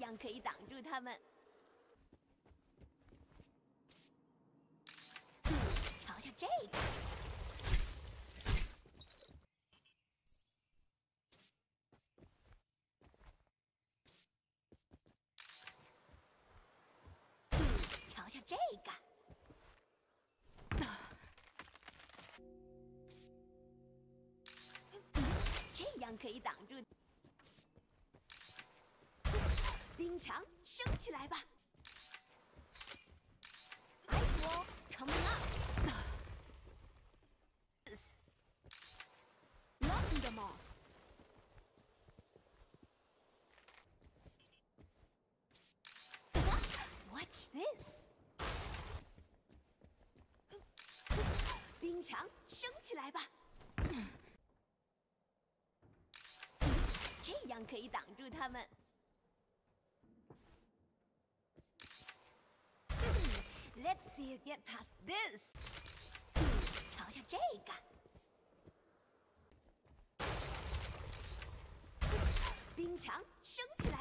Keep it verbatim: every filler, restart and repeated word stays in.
样可以挡住他们。嗯，瞧瞧这个。 瞧瞧这个，这样可以挡住。冰墙升起来吧 ！Ice wall coming up. Knocking them off. Watch this. 冰墙升起来吧，这样可以挡住他们。Let's see you get past this。瞧瞧这个，冰墙升起来。